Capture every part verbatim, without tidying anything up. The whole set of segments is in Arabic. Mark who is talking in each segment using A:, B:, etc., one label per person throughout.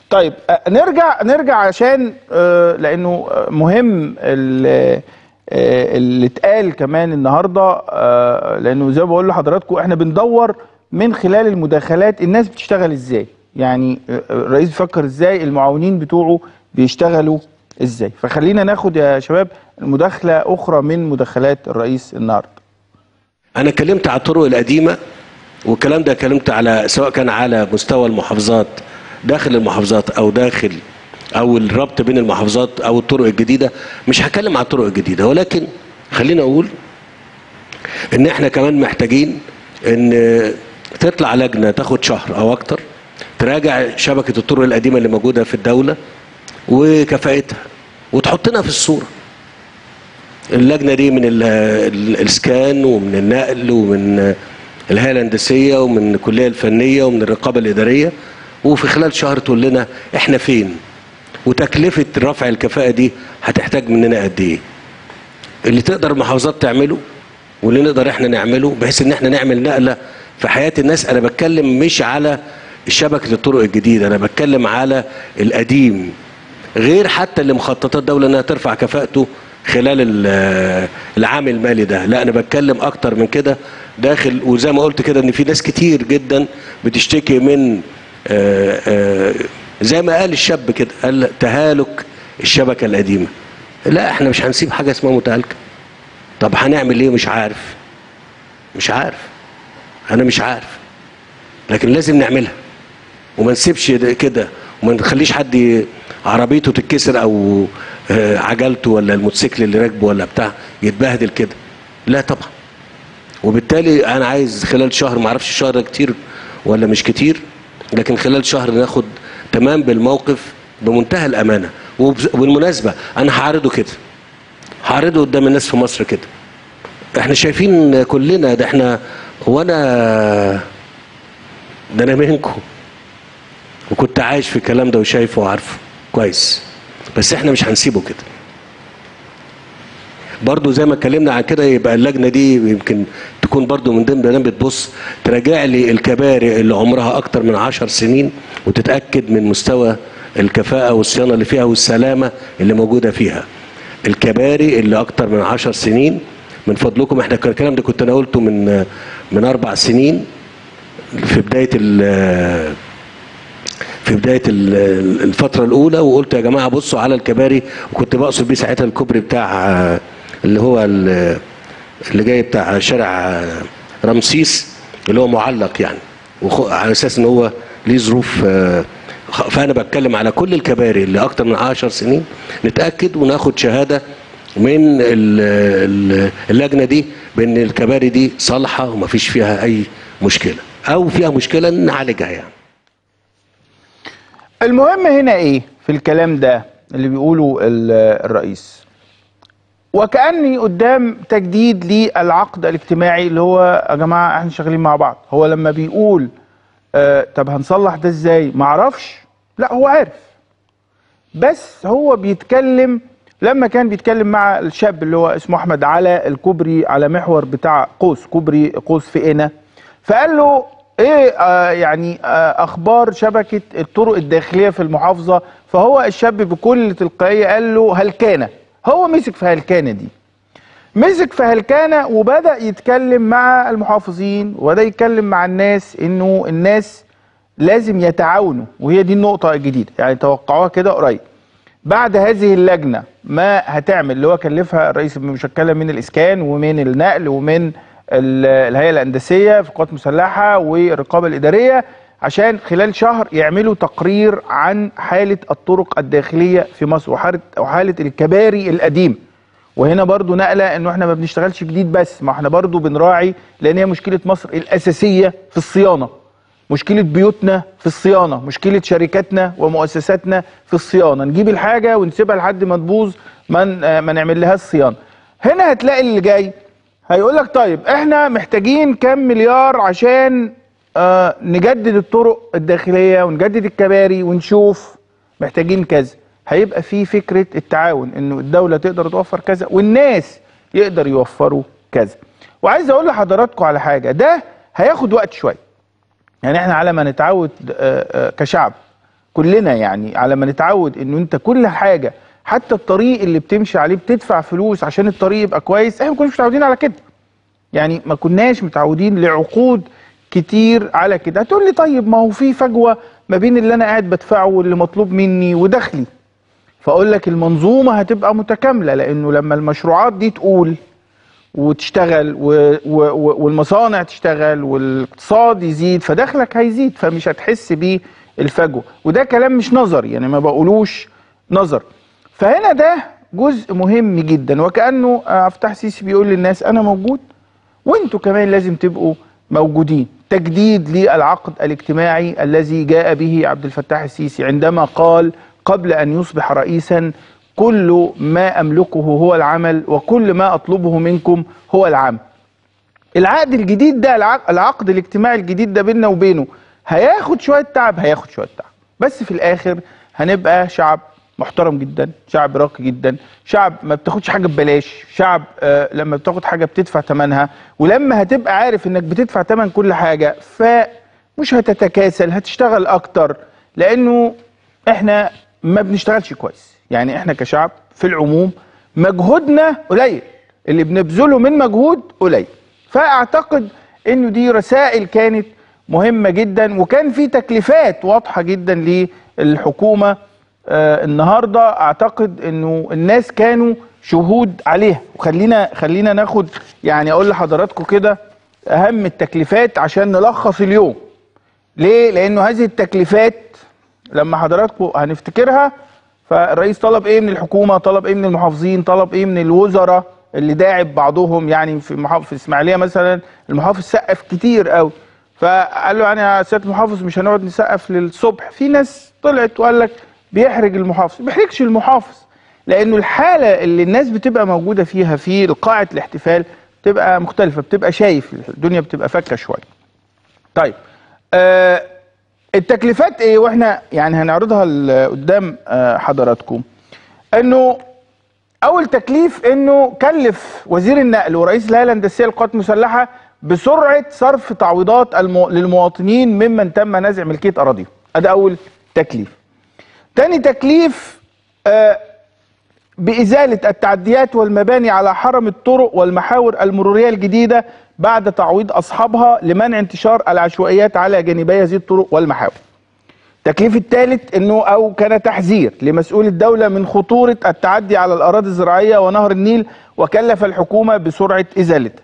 A: طيب نرجع نرجع عشان لانه مهم اللي اتقال كمان النهارده، لانه زي ما بقول لحضراتكم احنا بندور من خلال المداخلات الناس بتشتغل ازاي، يعني الرئيس بيفكر ازاي، المعاونين بتوعه بيشتغلوا ازاي. فخلينا ناخد يا شباب مداخله اخرى من مداخلات الرئيس النهارده.
B: انا اتكلمت على الطرق القديمه، والكلام ده اتكلمت على سواء كان على مستوى المحافظات داخل المحافظات او داخل او الربط بين المحافظات او الطرق الجديده. مش هتكلم على الطرق الجديده، ولكن خلينا اقول ان احنا كمان محتاجين ان تطلع لجنه تاخد شهر او اكتر تراجع شبكه الطرق القديمه اللي موجوده في الدوله وكفاءتها وتحطنا في الصوره. اللجنه دي من الاسكان ومن النقل ومن الهيئه الهندسيه ومن الكليه الفنيه ومن الرقابه الاداريه، وفي خلال شهر تقول لنا احنا فين وتكلفه رفع الكفاءه دي هتحتاج مننا قد ايه. اللي تقدر المحافظات تعمله واللي نقدر احنا نعمله بحيث ان احنا نعمل نقله في حياه الناس. انا بتكلم مش على شبكه الطرق الجديده، انا بتكلم على القديم، غير حتى اللي مخططات الدوله انها ترفع كفاءته خلال العام المالي ده. لا انا بتكلم اكتر من كده داخل. وزي ما قلت كده ان في ناس كتير جدا بتشتكي من آآ آآ زي ما قال الشاب كده، قال تهالك الشبكه القديمه. لا احنا مش هنسيب حاجه اسمها متهالكه. طب هنعمل ايه؟ مش عارف مش عارف انا مش عارف، لكن لازم نعملها وما نسيبش كده وما نخليش حد عربيته تتكسر او عجلته ولا الموتوسيكل اللي راكبه ولا بتاع يتبهدل كده. لا طبعا. وبالتالي انا عايز خلال شهر، ما اعرفش الشهر ده كتير ولا مش كتير، لكن خلال شهر ناخد تمام بالموقف بمنتهى الامانه. وبالمناسبه انا هعرضه كده، هعرضه قدام الناس في مصر كده. احنا شايفين كلنا ده، احنا وانا ده انا منكم وكنت عايش في الكلام ده وشايفه وعارفه كويس، بس احنا مش هنسيبه كده. برضو زي ما اتكلمنا عن كده، يبقى اللجنه دي يمكن تكون برضو من ضمن ده بتبص تراجع لي الكباري اللي عمرها اكتر من عشر سنين وتتاكد من مستوى الكفاءه والصيانه اللي فيها والسلامه اللي موجوده فيها. الكباري اللي اكتر من عشر سنين من فضلكم، احنا الكلام ده كنت انا قلته من من اربع سنين في بدايه في بدايه الفتره الاولى، وقلت يا جماعه بصوا على الكباري، وكنت بقصد بيه ساعتها الكوبري بتاع اللي هو اللي جاي بتاع شارع رمسيس اللي هو معلق يعني، على اساس ان هو ليه ظروف. فانا بتكلم على كل الكباري اللي اكتر من عشر سنين نتاكد وناخد شهاده من اللجنه دي بان الكباري دي صالحه ومفيش فيها اي مشكله، او فيها مشكله نعالجها يعني.
A: المهم هنا ايه في الكلام ده اللي بيقوله الرئيس؟ وكأني قدام تجديد للعقد الاجتماعي اللي هو يا جماعه احنا شغالين مع بعض. هو لما بيقول آه طب هنصلح ده ازاي؟ معرفش، لا هو عارف، بس هو بيتكلم لما كان بيتكلم مع الشاب اللي هو اسمه احمد على الكوبري على محور بتاع قوس، كوبري قوس في قنا، فقال له ايه آه يعني آه اخبار شبكه الطرق الداخليه في المحافظه؟ فهو الشاب بكل تلقائيه قال له هلكانه. هو مسك في هلكانه دي، مسك في هلكانه وبدا يتكلم مع المحافظين وبدا يتكلم مع الناس انه الناس لازم يتعاونوا، وهي دي النقطه الجديده يعني توقعوها كده قريب. بعد هذه اللجنه ما هتعمل اللي هو كلفها الرئيس بمشكله من الاسكان ومن النقل ومن الهيئه الهندسيه في القوات المسلحه والرقابه الاداريه، عشان خلال شهر يعملوا تقرير عن حاله الطرق الداخليه في مصر وحاله وحاله الكباري القديمه. وهنا برضو نقله انه احنا ما بنشتغلش جديد بس، ما احنا برضو بنراعي، لان هي مشكله مصر الاساسيه في الصيانه، مشكله بيوتنا في الصيانه، مشكله شركاتنا ومؤسساتنا في الصيانه، نجيب الحاجه ونسيبها لحد ما تبوظ ما ما نعمل لها الصيانه. هنا هتلاقي اللي جاي هيقول لك طيب احنا محتاجين كام مليار عشان آه نجدد الطرق الداخليه ونجدد الكباري ونشوف محتاجين كذا. هيبقى في فكره التعاون، انه الدوله تقدر توفر كذا والناس يقدر يوفروا كذا. وعايز اقول لحضراتكم على حاجه، ده هياخد وقت شويه. يعني احنا على ما نتعود آه آه كشعب كلنا يعني على ما نتعود انه انت كل حاجه حتى الطريق اللي بتمشي عليه بتدفع فلوس عشان الطريق يبقى كويس. احنا ما كناش متعودين على كده، يعني ما كناش متعودين لعقود كتير على كده. هتقول لي طيب ما هو في فجوه ما بين اللي انا قاعد بدفعه واللي مطلوب مني ودخلي، فاقول لك المنظومه هتبقى متكامله، لانه لما المشروعات دي تقول وتشتغل و... و... والمصانع تشتغل والاقتصاد يزيد فدخلك هيزيد، فمش هتحس بيه الفجوه. وده كلام مش نظري، يعني ما بقولوش نظر. فهنا ده جزء مهم جدا، وكأنه عبد الفتاح السيسي بيقول للناس انا موجود وانتوا كمان لازم تبقوا موجودين. تجديد للعقد الاجتماعي الذي جاء به عبد الفتاح السيسي عندما قال قبل ان يصبح رئيسا كل ما املكه هو العمل وكل ما اطلبه منكم هو العمل. العقد الجديد ده، العقد الاجتماعي الجديد ده بيننا وبينه هياخد شويه تعب، هياخد شويه تعب، بس في الاخر هنبقى شعب محترم جدا، شعب راقي جدا، شعب ما بتاخدش حاجه ببلاش، شعب آه لما بتاخد حاجه بتدفع ثمنها، ولما هتبقى عارف انك بتدفع ثمن كل حاجه فمش هتتكاسل، هتشتغل اكتر، لانه احنا ما بنشتغلش كويس. يعني احنا كشعب في العموم مجهودنا قليل، اللي بنبذله من مجهود قليل. فاعتقد انه دي رسائل كانت مهمه جدا، وكان في تكليفات واضحه جدا للحكومه آه النهارده. اعتقد انه الناس كانوا شهود عليها، وخلينا خلينا ناخد يعني اقول لحضراتكم كده اهم التكليفات عشان نلخص اليوم. ليه؟ لانه هذه التكليفات لما حضراتكم هنفتكرها، فالرئيس طلب ايه من الحكومه، طلب ايه من المحافظين، طلب ايه من الوزراء اللي داعب بعضهم. يعني في محافظ في الاسماعيليه مثلا المحافظ سقف كتير قوي، فقال له يعني يا سياده المحافظ مش هنقعد نسقف للصبح. في ناس طلعت وقال لك بيحرج المحافظ. ما بيحرجش المحافظ، لانه الحاله اللي الناس بتبقى موجوده فيها في قاعه الاحتفال بتبقى مختلفه، بتبقى شايف الدنيا بتبقى فكه شويه. طيب آه التكليفات ايه؟ واحنا يعني هنعرضها قدام حضراتكم. انه اول تكليف انه كلف وزير النقل ورئيس الهيئه الهندسيه للقوات المسلحه بسرعه صرف تعويضات المو... للمواطنين ممن تم نزع ملكيه اراضيهم. ادي اول تكليف. تاني تكليف آه بازاله التعديات والمباني على حرم الطرق والمحاور المروريه الجديده بعد تعويض أصحابها لمنع انتشار العشوائيات على جانبي هذه الطرق والمحاور. التكليف الثالث أنه أو كان تحذير لمسؤول الدولة من خطورة التعدي على الأراضي الزراعية ونهر النيل، وكلف الحكومة بسرعة إزالته.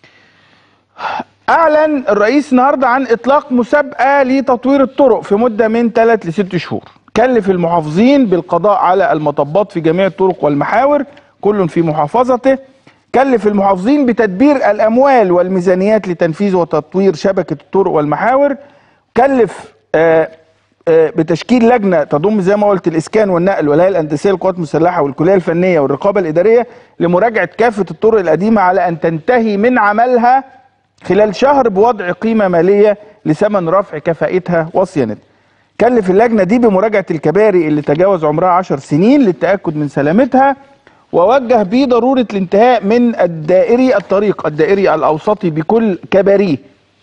A: أعلن الرئيس النهارده عن إطلاق مسابقة لتطوير الطرق في مدة من ثلاث لست شهور. كلف المحافظين بالقضاء على المطبات في جميع الطرق والمحاور كل في محافظته. كلف المحافظين بتدبير الأموال والميزانيات لتنفيذ وتطوير شبكة الطرق والمحاور. كلف آآ آآ بتشكيل لجنة تضم زي ما قلت الإسكان والنقل والهيئة الهندسية للقوات المسلحة والكلية الفنية والرقابة الإدارية لمراجعة كافة الطرق القديمة على أن تنتهي من عملها خلال شهر بوضع قيمة مالية لثمن رفع كفاءتها وصيانتها. كلف اللجنة دي بمراجعة الكباري اللي تجاوز عمرها عشر سنين للتأكد من سلامتها، ووجه بضرورة الانتهاء من الدائري الطريق الدائري الأوسطي بكل كباريه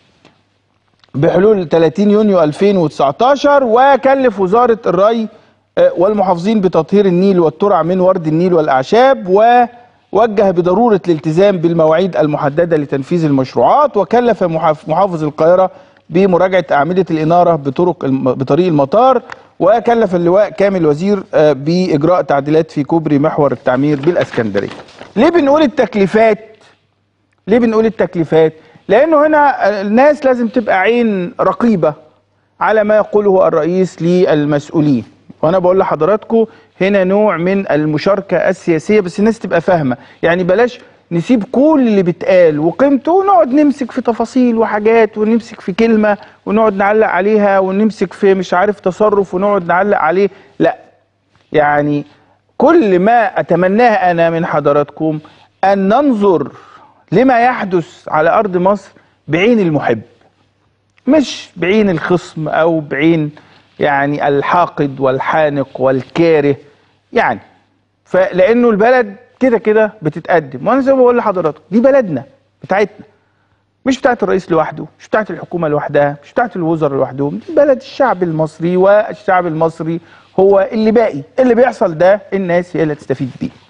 A: بحلول ثلاثين يونيو ألفين وتسعتاشر. وكلف وزارة الري والمحافظين بتطهير النيل والترع من ورد النيل والأعشاب، ووجه بضرورة الالتزام بالمواعيد المحددة لتنفيذ المشروعات. وكلف محافظ القاهرة بمراجعة أعمدة الإنارة بطرق بطريق المطار. وكلف اللواء كامل وزير بإجراء تعديلات في كوبري محور التعمير بالإسكندرية. ليه بنقول التكليفات؟ ليه بنقول التكليفات؟ لأنه هنا الناس لازم تبقى عين رقيبة على ما يقوله الرئيس للمسؤولين. وأنا بقول لحضراتكم هنا نوع من المشاركة السياسية، بس الناس تبقى فاهمة. يعني بلاش نسيب كل اللي بيتقال وقيمته ونقعد نمسك في تفاصيل وحاجات، ونمسك في كلمة ونقعد نعلق عليها، ونمسك في مش عارف تصرف ونقعد نعلق عليه. لا، يعني كل ما أتمناه أنا من حضراتكم أن ننظر لما يحدث على أرض مصر بعين المحب، مش بعين الخصم أو بعين يعني الحاقد والحانق والكاره. يعني فلأنه البلد كده كده بتتقدم، وانا زي ما بقول لحضراتكم دي بلدنا بتاعتنا، مش بتاعت الرئيس لوحده، مش بتاعت الحكومه لوحدها، مش بتاعت الوزراء لوحدهم، دي بلد الشعب المصري، والشعب المصري هو اللي باقي. اللي بيحصل ده الناس هي اللي تستفيد بيه.